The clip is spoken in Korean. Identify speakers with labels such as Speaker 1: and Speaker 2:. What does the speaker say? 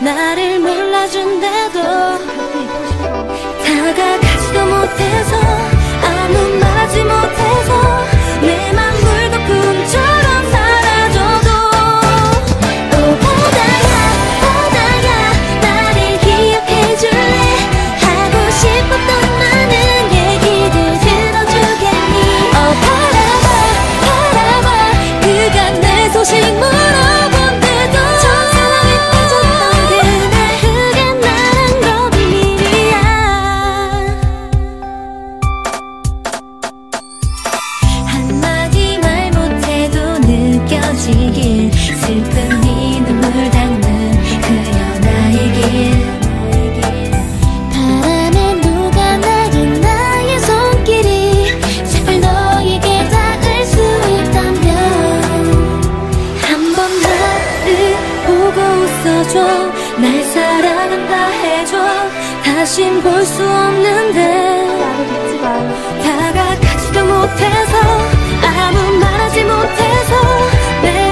Speaker 1: 나를 몰라준대도 다가가지도 못해서 아무 말하지 못해서 내 맘 물거품처럼 사라져도 오 바다야 나를 기억해줄래 하고 싶었던 많은 얘기들 들어주겠니 오 바라봐 그가 내 소식 물어본대도 천사랑이 빠졌던 그날 그게 나란 거 비밀이야 한마디 말 못해도 느껴지길 슬픈 네 눈물 닦는 그여 나의 길 바람에 녹아나린 나의 손길이 제발 너에게 닿을 수 있다면 한 번 나를 보고 웃어줘 날 사랑한다 해줘 다신 볼 수 없는데 다가가지도 못해서 아무 말하지 못해서 내